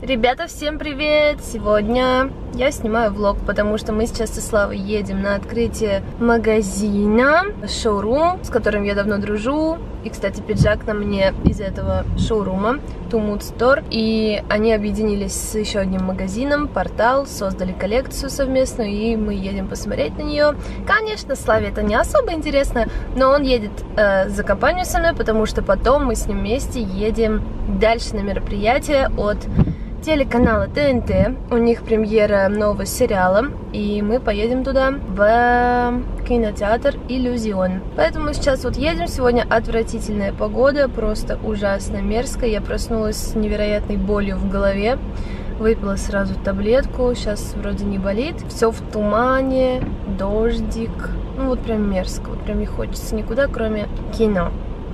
Ребята, всем привет! Сегодня я снимаю влог, потому что мы сейчас со Славой едем на открытие магазина, шоурум, с которым я давно дружу. И, кстати, пиджак на мне из этого шоурума, Too Mood Store. И они объединились с еще одним магазином, Портал, создали коллекцию совместную, и мы едем посмотреть на нее. Конечно, Славе это не особо интересно, но он едет за компанию со мной, потому что потом мы с ним вместе едем дальше на мероприятие от телеканала ТНТ. У них премьера нового сериала, и мы поедем туда, в кинотеатр Иллюзион. Поэтому сейчас вот едем. Сегодня отвратительная погода, просто ужасно мерзко. Я проснулась с невероятной болью в голове, выпила сразу таблетку, сейчас вроде не болит. Все в тумане, дождик, ну вот прям мерзко, вот прям не хочется никуда, кроме кино.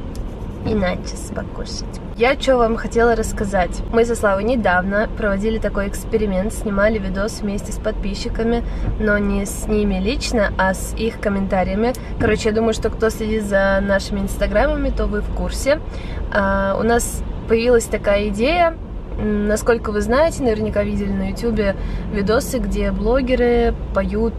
Иначе покушать. Я что вам хотела рассказать. Мы со Славой недавно проводили такой эксперимент, снимали видос вместе с подписчиками, но не с ними лично, а с их комментариями. Короче, я думаю, что кто следит за нашими инстаграмами, то вы в курсе. У нас появилась такая идея. Насколько вы знаете, наверняка видели на ютубе видосы, где блогеры поют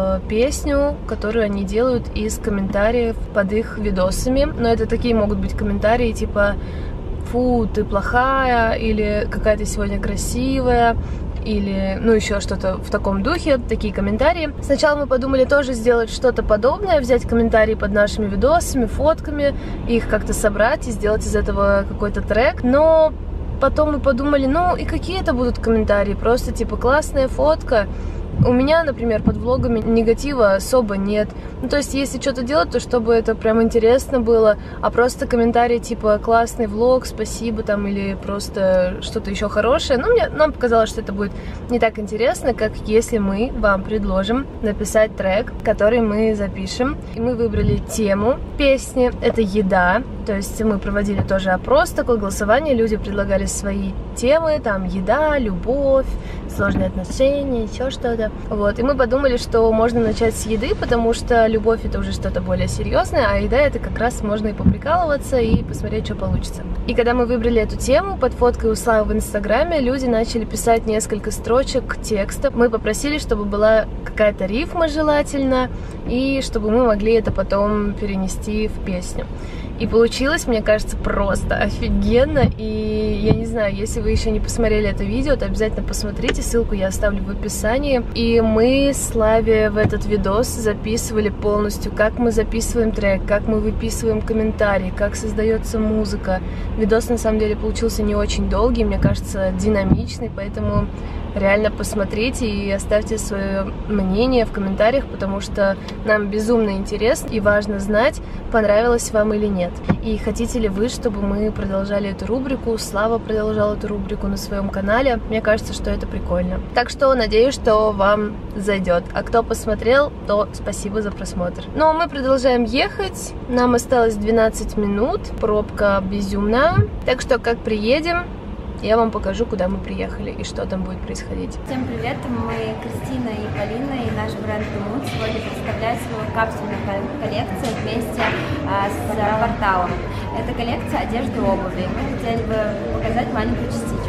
песню, которую они делают из комментариев под их видосами. Но это такие могут быть комментарии типа «Фу, ты плохая», или «Какая ты сегодня красивая», или, ну, еще что-то в таком духе, такие комментарии. Сначала мы подумали тоже сделать что-то подобное, взять комментарии под нашими видосами, фотками, их как-то собрать и сделать из этого какой-то трек, но потом мы подумали, ну и какие это будут комментарии, просто типа классная фотка. У меня, например, под влогами негатива особо нет. Ну, то есть, если что-то делать, то чтобы это прям интересно было, а просто комментарии типа классный влог, спасибо там, или просто что-то еще хорошее. Ну, нам показалось, что это будет не так интересно, как если мы вам предложим написать трек, который мы запишем. И мы выбрали тему песни, это еда. То есть мы проводили тоже опрос, такое голосование, люди предлагали свои темы, там еда, любовь, сложные отношения, еще что-то. Вот, и мы подумали, что можно начать с еды, потому что любовь это уже что-то более серьезное, а еда это как раз можно и поприкалываться, и посмотреть, что получится. И когда мы выбрали эту тему, под фоткой у Славы в инстаграме люди начали писать несколько строчек текста. Мы попросили, чтобы была какая-то рифма желательно, и чтобы мы могли это потом перенести в песню. И получилось, мне кажется, просто офигенно. И я не знаю, если вы еще не посмотрели это видео, то обязательно посмотрите. Ссылку я оставлю в описании. И мы с Славе в этот видос записывали полностью, как мы записываем трек, как мы выписываем комментарии, как создается музыка. Видос на самом деле получился не очень долгий, мне кажется, динамичный, поэтому реально посмотрите и оставьте свое мнение в комментариях, потому что нам безумно интересно и важно знать, понравилось вам или нет. И хотите ли вы, чтобы мы продолжали эту рубрику, Слава продолжала эту рубрику на своем канале. Мне кажется, что это прикольно. Так что надеюсь, что вам зайдет. А кто посмотрел, то спасибо за просмотр. Ну а мы продолжаем ехать. Нам осталось 12 минут. Пробка безумная. Так что как приедем, я вам покажу, куда мы приехали и что там будет происходить. Всем привет! Мы Кристина и Полина, и наш бренд Too Mood сегодня представляет свою капсульную коллекцию вместе с Порталом. Это коллекция одежды и обуви. Мы хотели бы показать маленькую частичку.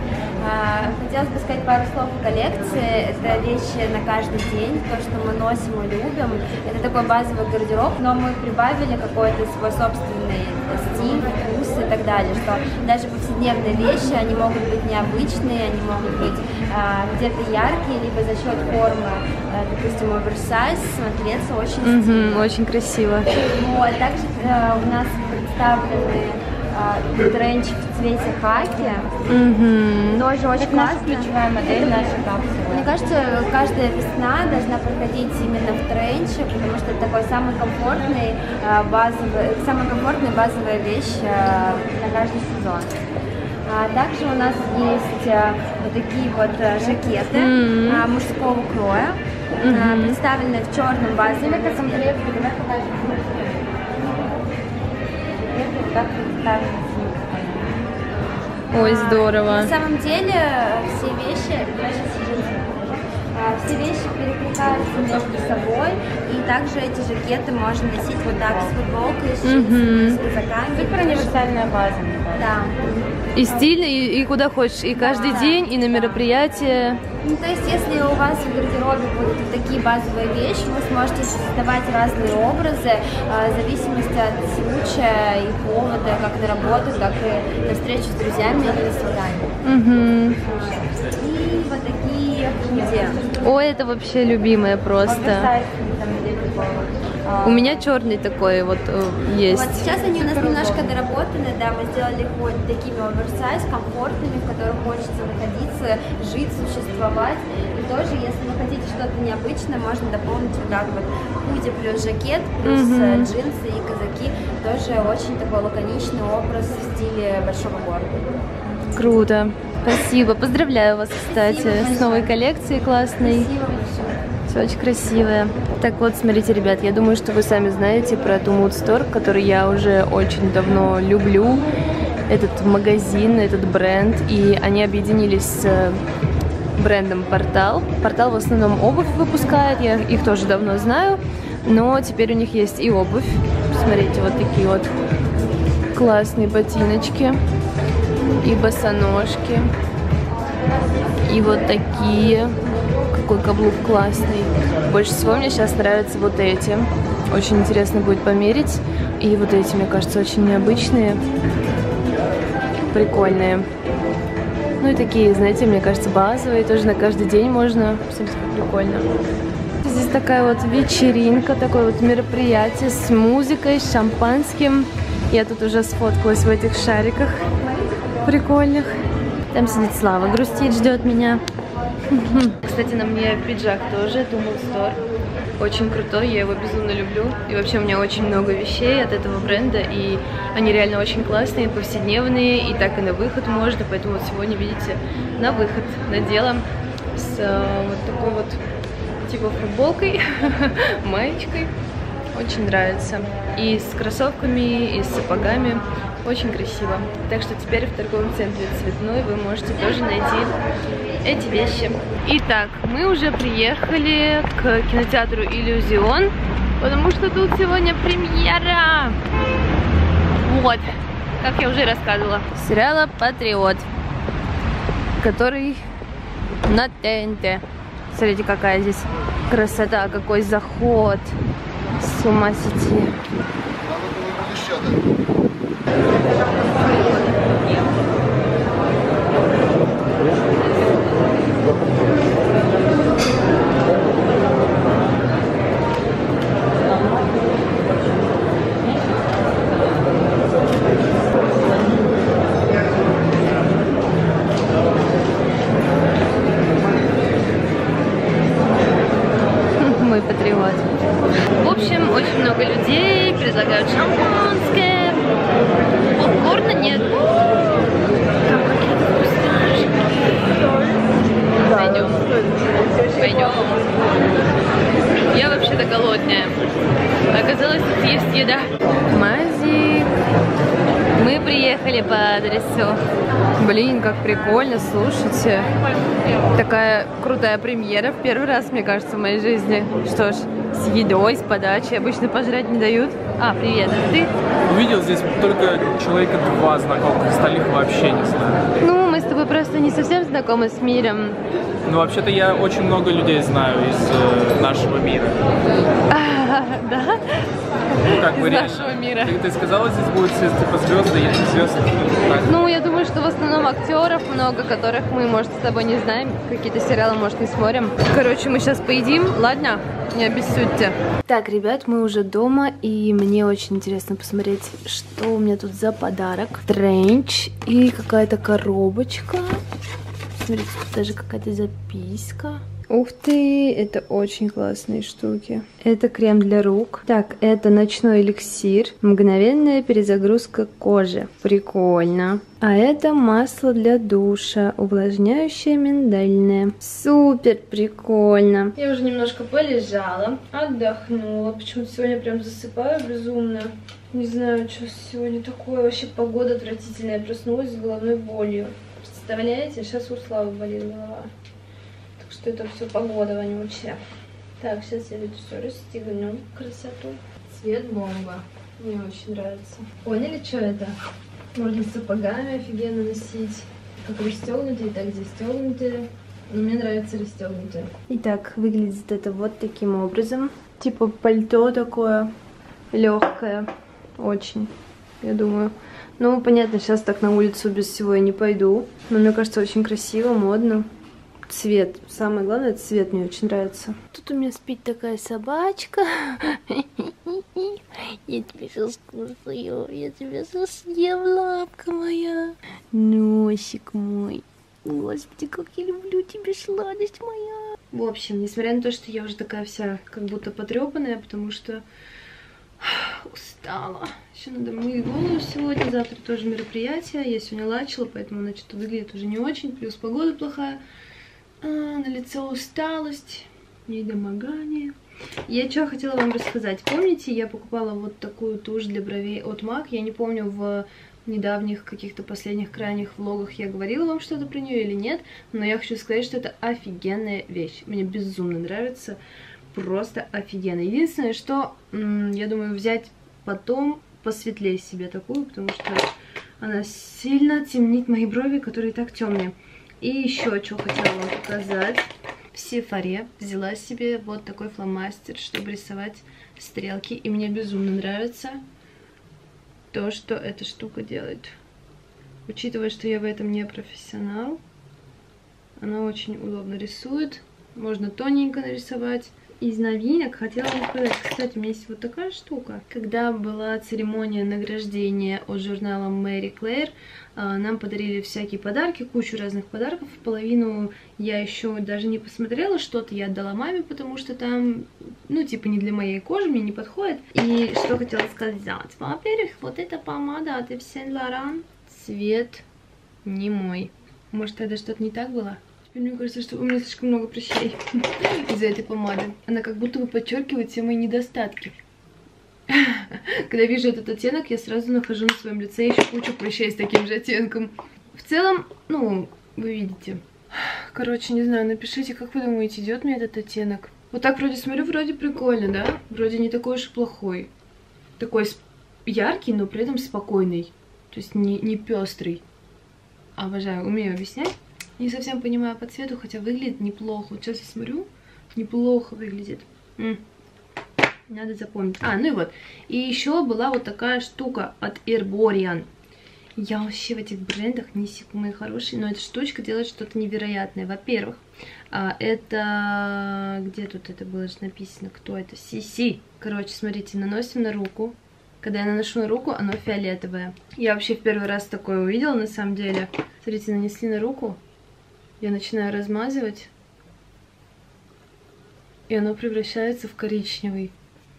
Хотелось бы сказать пару слов о коллекции. Это вещи на каждый день, то, что мы носим и любим. Это такой базовый гардероб, но мы прибавили какой-то свой собственный стиль, вкус и так далее, что даже повседневные вещи, они могут быть необычные, они могут быть где-то яркие, либо за счет формы, допустим, оверсайз, смотреться очень стильно. Очень красиво. Ну, а также у нас представлены тренч в цвете хаки. Тоже очень классно. Ключевая модель нашей капсулы. Мне кажется, каждая весна должна проходить именно в тренче, потому что это такой самая комфортная базовая вещь на каждый сезон. Также у нас есть вот такие вот жакеты мужского кроя, представлены в черном базовом. Ой, здорово. На самом деле все вещи, Все вещи перекликаются между собой, и также эти жакеты можно носить вот так с футболкой, с джинсами, с казаками. Супер универсальная база. Да. И стильно, и куда хочешь, и каждый день, и на мероприятия. Ну, то есть, если у вас в гардеробе будут такие базовые вещи, вы сможете создавать разные образы в зависимости от случая и повода, как на работу, так и на встречу с друзьями или на свидание. И вот такие худи. Ой, это вообще любимое просто. У меня черный такой вот есть. Вот сейчас они у нас немножко доработаны, да, мы сделали их вот такими оверсайз, комфортными, в которых хочется находиться, жить, существовать. И тоже, если вы хотите что-то необычное, можно дополнить вот так вот худи плюс жакет, плюс джинсы и казаки. Тоже очень такой лаконичный образ в стиле большого города. Круто. Спасибо. Поздравляю вас, кстати, с новой коллекцией классной. Спасибо большое. Все очень красивое. Так вот, смотрите, ребят, я думаю, что вы сами знаете про Tumut Store, который я уже очень давно люблю. Этот магазин, этот бренд. И они объединились с брендом Портал. Портал в основном обувь выпускает, я их тоже давно знаю. Но теперь у них есть и обувь. Смотрите, вот такие вот классные ботиночки. И босоножки. И вот такие. Какой каблук классный. Больше всего мне сейчас нравятся вот эти. Очень интересно будет померить. И вот эти, мне кажется, очень необычные. Прикольные. Ну и такие, знаете, мне кажется, базовые. Тоже на каждый день можно. Смотрите, как прикольно. Здесь такая вот вечеринка, такое вот мероприятие с музыкой, с шампанским. Я тут уже сфоткалась в этих шариках прикольных. Там сидит Слава, грустит, ждет меня. Кстати, на мне пиджак тоже, Tumut Store. Очень крутой, я его безумно люблю. И вообще у меня очень много вещей от этого бренда. И они реально очень классные, повседневные. И так и на выход можно. Поэтому вот сегодня, видите, на выход надела с вот такой вот типа футболкой, маечкой. Очень нравится. И с кроссовками, и с сапогами. Очень красиво. Так что теперь в торговом центре Цветной вы можете тоже найти эти вещи. Итак, мы уже приехали к кинотеатру Иллюзион, потому что тут сегодня премьера. Вот, как я уже рассказывала, сериала «Патриот», который на ТНТ. Смотрите, какая здесь красота, какой заход. С ума сойти. Мой патриот. В общем, очень много людей предлагают шампанское. Попкорна нет. Там какие-то вкусняшки. Пойдем. Пойдем. Я вообще-то голодная. Оказалось, тут есть еда. Мазик. Мы приехали по адресу. Блин, как прикольно, слушайте. Такая крутая премьера. В первый раз, мне кажется, в моей жизни. Что ж, с едой, с подачей. Обычно пожрать не дают. А, привет, а ты? Увидел здесь только человека 2 знакомых, остальных вообще не знаю. Ну, мы с тобой просто не совсем знакомы с миром. Ну, вообще-то я очень много людей знаю из нашего мира. Да? Ну, как бы Из реально. нашего мира. Ты сказала, здесь будут типа звезды, я не звезды. Так. Ну, я думаю, что в основном актеров много, которых мы, может, с тобой не знаем. Какие-то сериалы, может, не смотрим. Короче, мы сейчас поедим, ладно? Не обессудьте. Так, ребят, мы уже дома, и мне очень интересно посмотреть, что у меня тут за подарок. Тренч и какая-то коробочка. Смотрите, тут даже какая-то записка. Ух ты, это очень классные штуки. Это крем для рук. Так, это ночной эликсир. Мгновенная перезагрузка кожи. Прикольно. А это масло для душа. Увлажняющее миндальное. Супер прикольно. Я уже немножко полежала, отдохнула. Почему-то сегодня прям засыпаю безумно. Не знаю, что сегодня такое. Вообще погода отвратительная. Я проснулась с головной болью. Представляете? Сейчас у Славы болит голова. что это все погода вонючая. Так, сейчас я это все расстегну. Красоту. Цвет бомба. Мне очень нравится. Поняли, что это? Можно с сапогами офигенно носить. Как расстегнутые, так застегнутые. Но мне нравится расстегнутые. Итак, выглядит это вот таким образом. Типа пальто такое легкое. Очень, я думаю. Ну, понятно, сейчас так на улицу без всего я не пойду. Но мне кажется, очень красиво, модно. Цвет. Самое главное, цвет мне очень нравится. Тут у меня спит такая собачка. Я тебя сейчас кусаю. Я тебя съем, лапка моя. Носик мой. Господи, как я люблю тебя, сладость моя. В общем, несмотря на то, что я уже такая вся как будто потрепанная, потому что устала. Еще надо мыть голову сегодня. Завтра тоже мероприятие. Я сегодня лачила, поэтому, значит, выглядит уже не очень. Плюс погода плохая. На лице усталость, недомогание. Я что хотела вам рассказать. Помните, я покупала вот такую тушь для бровей от MAC. Я не помню, в недавних каких-то последних крайних влогах я говорила вам что-то про нее или нет. Но я хочу сказать, что это офигенная вещь. Мне безумно нравится. Просто офигенно. Единственное, что я думаю взять потом посветлее себе такую, потому что она сильно темнит мои брови, которые и так темные. И еще что хотела вам показать. В Сефаре взяла себе вот такой фломастер, чтобы рисовать стрелки. И мне безумно нравится то, что эта штука делает. Учитывая, что я в этом не профессионал, она очень удобно рисует. Можно тоненько нарисовать. Из новинок хотела вам сказать, кстати, у меня есть вот такая штука. Когда была церемония награждения от журнала Marie Claire, нам подарили всякие подарки, кучу разных подарков. Половину я еще даже не посмотрела, что-то я отдала маме, потому что там, ну, типа, не для моей кожи, мне не подходит. И что хотела сказать? Во-первых, вот эта помада от Yves Saint Laurent, цвет не мой. Может, тогда что-то не так было? Теперь мне кажется, что у меня слишком много прыщей из-за этой помады. Она как будто бы подчеркивает все мои недостатки. Когда вижу этот оттенок, я сразу нахожу на своем лице еще кучу прыщей с таким же оттенком. В целом, ну, вы видите. Короче, не знаю, напишите, как вы думаете, идет мне этот оттенок. Вот так вроде смотрю, вроде прикольно, да? Вроде не такой уж и плохой. Такой яркий, но при этом спокойный. То есть не пестрый. Обожаю, умею объяснять. Не совсем понимаю по цвету, хотя выглядит неплохо. Вот сейчас я смотрю, неплохо выглядит. Надо запомнить. Ну и вот. И еще была вот такая штука от Herborian. Я вообще в этих брендах не секу, мои хорошие, но эта штучка делает что-то невероятное. Во-первых, это... Где тут это было же написано? Кто это? CC. Короче, смотрите, наносим на руку. Когда я наношу на руку, оно фиолетовое. Я вообще в первый раз такое увидела, на самом деле. Смотрите, нанесли на руку. Я начинаю размазывать, и оно превращается в коричневый.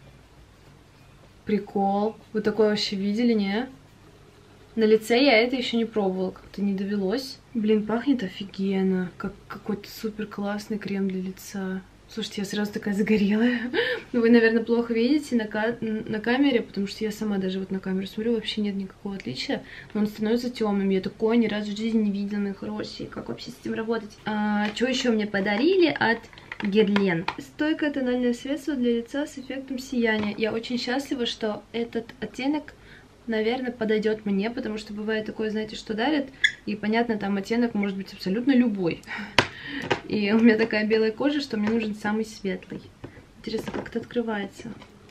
Прикол. Вы такое вообще видели, не? На лице я это еще не пробовала, как-то не довелось. Блин, пахнет офигенно. Как какой-то супер классный крем для лица. Слушайте, я сразу такая загорелая. Ну, вы, наверное, плохо видите на камере, потому что я сама даже вот на камеру смотрю, вообще нет никакого отличия. Но он становится темным. Я такое ни разу в жизни не видела, мои хорошие. Как вообще с этим работать? Что еще мне подарили от Guerlain? Стойкое тональное средство для лица с эффектом сияния. Я очень счастлива, что этот оттенок, наверное, подойдет мне, потому что бывает такое, знаете, что дарят, и понятно, там оттенок может быть абсолютно любой. И у меня такая белая кожа, что мне нужен самый светлый. Интересно, как это открывается.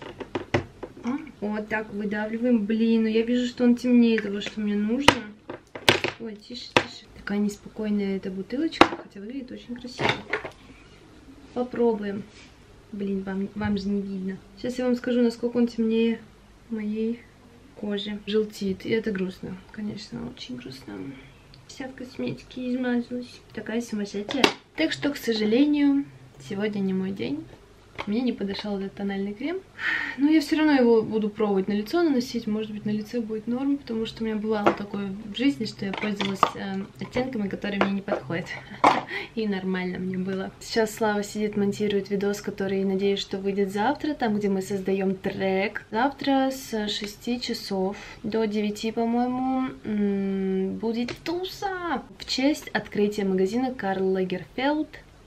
Вот так выдавливаем. Блин, ну я вижу, что он темнее того, что мне нужно. Ой, тише, тише. Такая неспокойная эта бутылочка, хотя выглядит очень красиво. Попробуем. Блин, вам же не видно. Сейчас я вам скажу, насколько он темнее моей кожи. Желтит. И это грустно. Конечно, очень грустно. Вся в косметике измазалась. Такая сумасшедшая. Так что, к сожалению, сегодня не мой день. Мне не подошел этот тональный крем. Но я все равно его буду пробовать на лицо наносить. Может быть, на лице будет норм, потому что у меня бывало такое в жизни, что я пользовалась оттенками, которые мне не подходят. И нормально мне было. Сейчас Слава сидит, монтирует видос, который, надеюсь, что выйдет завтра, там, где мы создаем трек. Завтра с 6 часов до 9, по-моему, будет туса в честь открытия магазина Карл Лагерфельд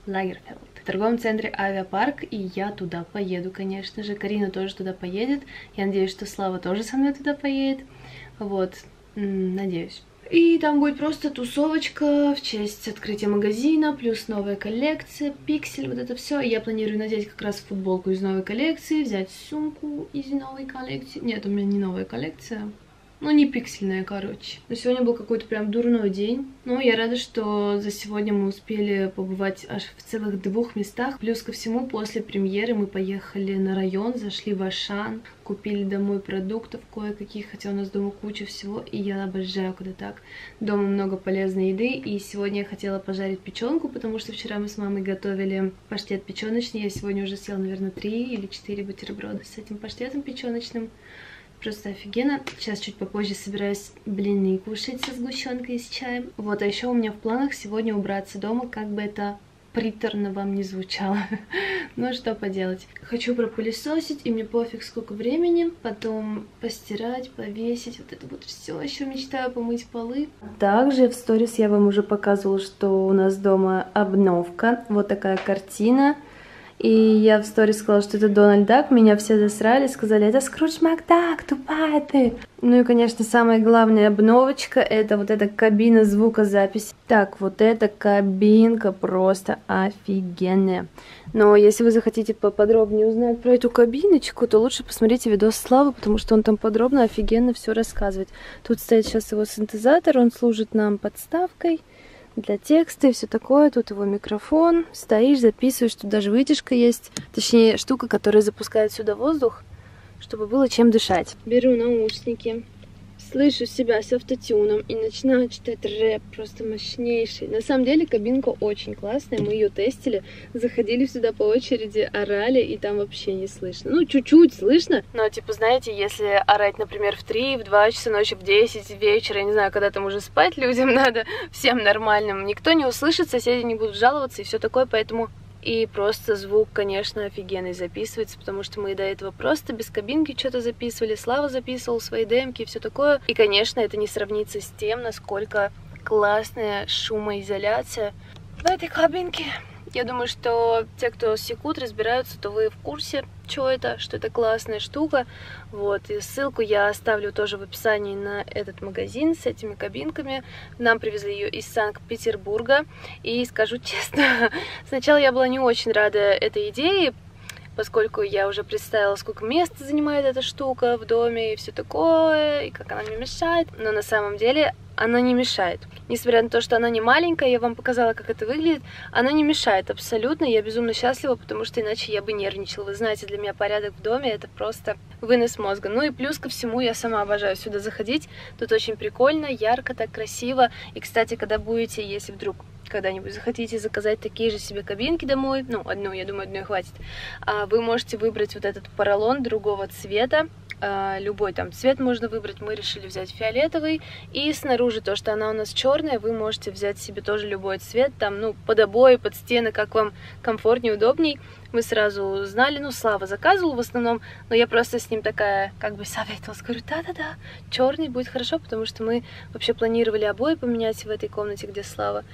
Лагерфельд. В торговом центре Авиапарк, и я туда поеду, конечно же. Карина тоже туда поедет. Я надеюсь, что Слава тоже со мной туда поедет. Вот, надеюсь. И там будет просто тусовочка в честь открытия магазина, плюс новая коллекция, пиксель, вот это все. Я планирую надеть как раз футболку из новой коллекции, взять сумку из новой коллекции. Нет, у меня не новая коллекция. Ну, не пиксельная, короче. Но сегодня был какой-то прям дурной день. Но я рада, что за сегодня мы успели побывать аж в целых 2 местах. Плюс ко всему, после премьеры мы поехали на район, зашли в Ашан, купили домой продуктов кое-каких, хотя у нас дома куча всего, и я обожаю, когда так. Дома много полезной еды, и сегодня я хотела пожарить печенку, потому что вчера мы с мамой готовили паштет печеночный. Я сегодня уже съела, наверное, 3 или 4 бутерброда с этим паштетом печеночным. Просто офигенно. Сейчас чуть попозже собираюсь блины кушать со сгущенкой и с чаем. Вот, а еще у меня в планах сегодня убраться дома, как бы это приторно вам не звучало. Ну, что поделать. Хочу пропылесосить, и мне пофиг, сколько времени. Потом постирать, повесить. Вот это вот все. Еще мечтаю помыть полы. Также в сторис я вам уже показывала, что у нас дома обновка. Вот такая картина. И я в сторис сказала, что это Дональд Дак. Меня все засрали, сказали, это Скрудж Макдак, тупая ты. Ну и, конечно, самая главная обновочка — это вот эта кабина звукозаписи. Так, вот эта кабинка просто офигенная. Но если вы захотите поподробнее узнать про эту кабиночку, то лучше посмотрите видос Славы, потому что он там подробно, офигенно все рассказывает. Тут стоит сейчас его синтезатор, он служит нам подставкой для текста и все такое. Тут его микрофон. Стоишь, записываешь. Тут даже вытяжка есть. Точнее, штука, которая запускает сюда воздух, чтобы было чем дышать. Беру наушники. Слышу себя с автотюном и начинаю читать рэп, просто мощнейший. На самом деле кабинка очень классная, мы ее тестили, заходили сюда по очереди, орали, и там вообще не слышно. Ну, чуть-чуть слышно, но, типа, знаете, если орать, например, в 3, в 2 часа ночи, в 10 вечера, я не знаю, когда там уже спать людям надо, всем нормальным, никто не услышит, соседи не будут жаловаться и все такое, поэтому... И просто звук, конечно, офигенный записывается, потому что мы до этого просто без кабинки что-то записывали, Слава записывал свои демки и все такое. И, конечно, это не сравнится с тем, насколько классная шумоизоляция в этой кабинке. Я думаю, что те, кто секут, разбираются, то вы в курсе, что это классная штука. Вот, и ссылку я оставлю тоже в описании на этот магазин с этими кабинками. Нам привезли ее из Санкт-Петербурга. И скажу честно, сначала я была не очень рада этой идее, поскольку я уже представила, сколько места занимает эта штука в доме и все такое, и как она мне мешает. Но на самом деле она не мешает. Несмотря на то, что она не маленькая, я вам показала, как это выглядит, она не мешает абсолютно. Я безумно счастлива, потому что иначе я бы нервничала. Вы знаете, для меня порядок в доме — это просто вынос мозга. Ну и плюс ко всему, я сама обожаю сюда заходить. Тут очень прикольно, ярко, так красиво. И, кстати, когда будете, если вдруг когда-нибудь захотите заказать такие же себе кабинки домой, ну, одну, я думаю, одной хватит, вы можете выбрать вот этот поролон другого цвета. Любой там цвет можно выбрать, мы решили взять фиолетовый, и снаружи то, что она у нас черная, вы можете взять себе тоже любой цвет, там, ну, под обои, под стены, как вам комфортнее, удобней. Мы сразу знали, ну, Слава заказывал в основном, но я просто с ним такая, как бы советовалась, говорю, да-да-да, черный будет хорошо, потому что мы вообще планировали обои поменять в этой комнате, где Слава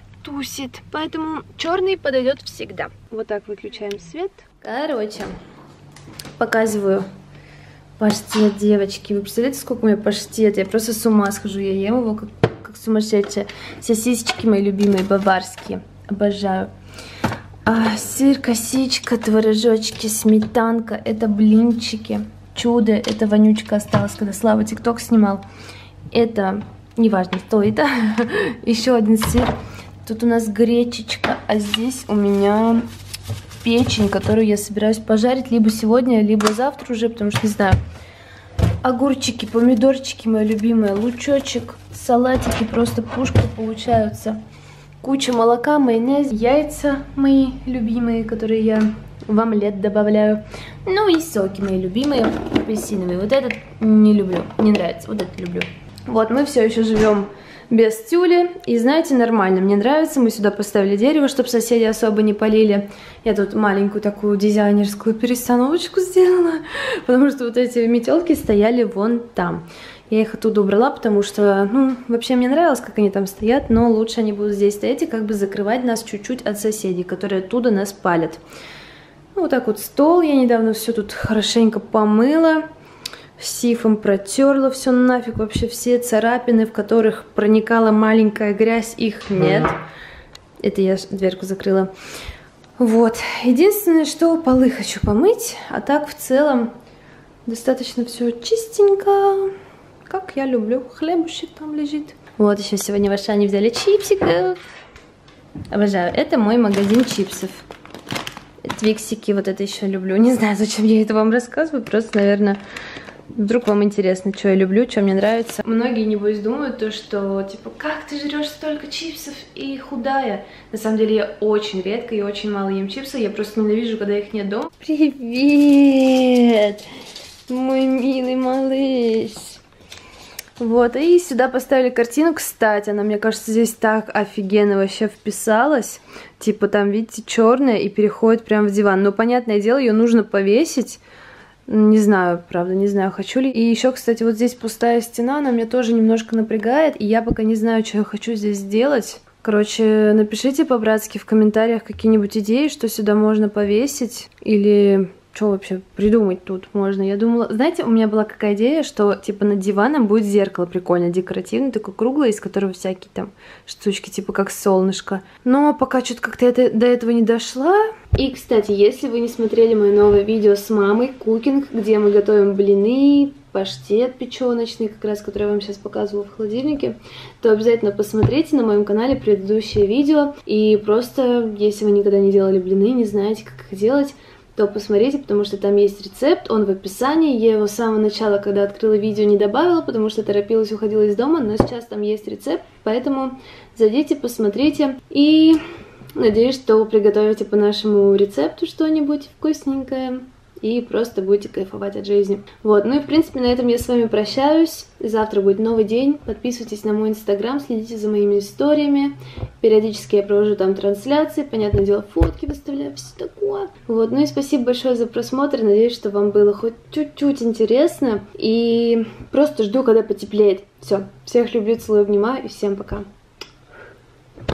тусит, поэтому черный подойдет всегда. Вот так выключаем свет. Короче, показываю паштет, девочки. Вы представляете, сколько у меня паштета? Я просто с ума схожу. Я ем его как сумасшедшая. Сосисочки мои любимые, баварские. Обожаю. Сыр, косичка, творожочки, сметанка. Это блинчики. Чудо. Это вонючка осталась, когда Слава тикток снимал. Это, неважно, что это. Еще один сыр. Тут у нас гречечка. А здесь у меня печень, которую я собираюсь пожарить либо сегодня, либо завтра уже, потому что, не знаю, огурчики, помидорчики, мои любимые, лучочек, салатики, просто пушка получаются. Куча молока, майонез, яйца мои любимые, которые я в омлет добавляю. Ну и соки мои любимые, апельсиновые. Вот этот не люблю, не нравится, вот этот люблю. Вот, мы все еще живем без тюля. И знаете, нормально, мне нравится. Мы сюда поставили дерево, чтобы соседи особо не полили. Я тут маленькую такую дизайнерскую перестановочку сделала, потому что вот эти метелки стояли вон там. Я их оттуда убрала, потому что, ну, вообще мне нравилось, как они там стоят, но лучше они будут здесь стоять и как бы закрывать нас чуть-чуть от соседей, которые оттуда нас палят. Ну, вот так вот стол. Я недавно все тут хорошенько помыла. Сифом протерла все нафиг, вообще все царапины, в которых проникала маленькая грязь, их нет. Это я дверку закрыла. Вот. Единственное, что полы хочу помыть, а так в целом достаточно все чистенько. Как я люблю. Хлебушек там лежит. Вот, еще сегодня в Ашане взяли чипсиков. Обожаю. Это мой магазин чипсов. Твиксики, вот это еще люблю. Не знаю, зачем я это вам рассказываю. Просто, наверное, вдруг вам интересно, что я люблю, что мне нравится. Многие, небось, думают, то, что, типа, как ты жрешь столько чипсов и худая? На самом деле, я очень редко и очень мало ем чипсы. Я просто ненавижу, когда их нет дома. Привет, мой милый малыш. Вот, и сюда поставили картину. Кстати, она, мне кажется, здесь так офигенно вообще вписалась. Типа там, видите, черная и переходит прямо в диван. Но, понятное дело, ее нужно повесить. Не знаю, правда, не знаю, хочу ли. И еще, кстати, вот здесь пустая стена, она меня тоже немножко напрягает. И я пока не знаю, что я хочу здесь сделать. Короче, напишите по-братски в комментариях какие-нибудь идеи, что сюда можно повесить. Или... Что вообще придумать тут можно? Я думала... Знаете, у меня была какая идея, что типа над диваном будет зеркало прикольное, декоративное, такое круглое, из которого всякие там штучки, типа как солнышко. Но пока что-то как-то до этого не дошла. И, кстати, если вы не смотрели мое новое видео с мамой, кукинг, где мы готовим блины, паштет печеночный, как раз, который я вам сейчас показывала в холодильнике, то обязательно посмотрите на моем канале предыдущее видео. И просто, если вы никогда не делали блины, не знаете, как их делать, то посмотрите, потому что там есть рецепт, он в описании. Я его с самого начала, когда открыла видео, не добавила, потому что торопилась, уходила из дома, но сейчас там есть рецепт, поэтому зайдите, посмотрите. И надеюсь, что вы приготовите по нашему рецепту что-нибудь вкусненькое и просто будете кайфовать от жизни. Вот, ну и в принципе на этом я с вами прощаюсь. Завтра будет новый день. Подписывайтесь на мой инстаграм, следите за моими историями. Периодически я провожу там трансляции, понятное дело, фотки выставляю, все такое. Вот, ну и спасибо большое за просмотр. Надеюсь, что вам было хоть чуть-чуть интересно. И просто жду, когда потеплеет. Все, всех люблю, целую, обнимаю и всем пока.